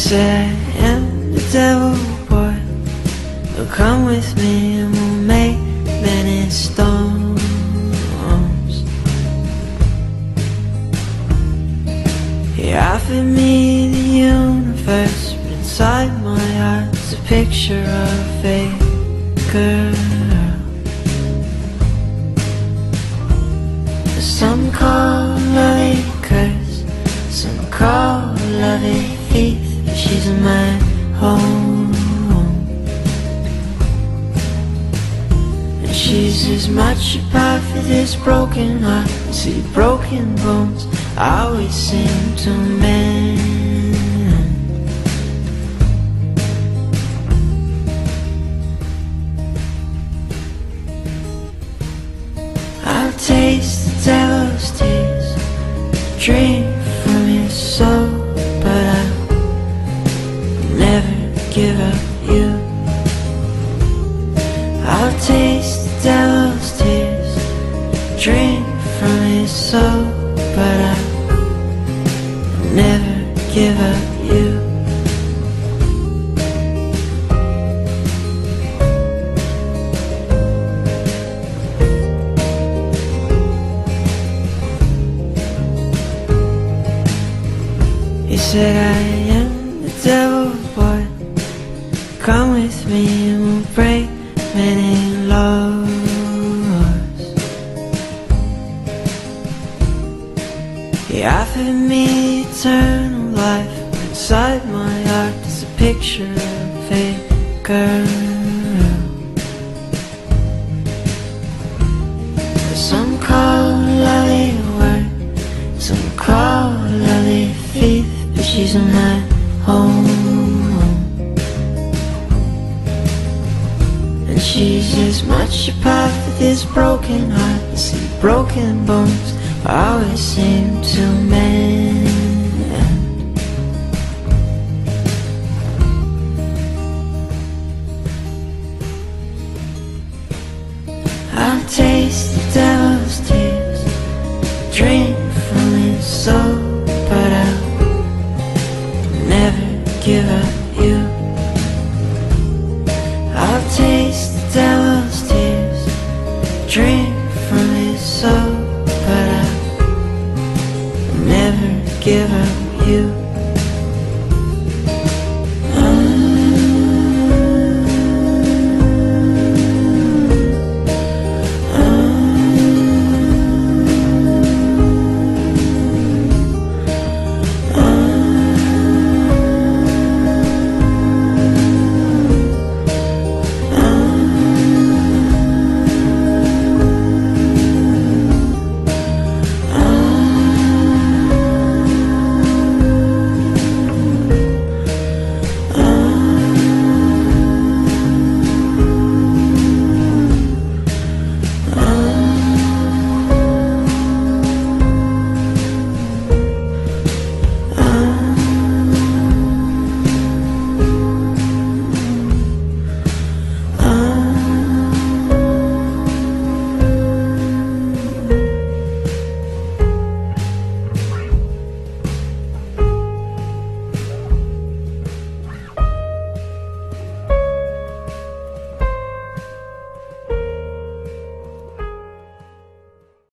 said I am the devil, boy. Well, come with me and we'll make many stones. He offered me the universe, but inside my heart's a picture of a girl. Some call love a curse, some call love a thief, but she's in my home. And she's as much a part for this broken heart as the broken bones I always seem to mend. I'll taste the devil's tears, drink from his soul, but I'll never give up you. I'll taste the devil's tears, drink from his soul, but I'll never give up you. He said I am the devil, boy. Come with me and we'll break many laws. He offered me eternal life, but inside my heart is a picture of a girl. Some call love a word, some call love a thief, but she's in my home. And she's as much a part of this broken heart as the broken bones I always seem to mend.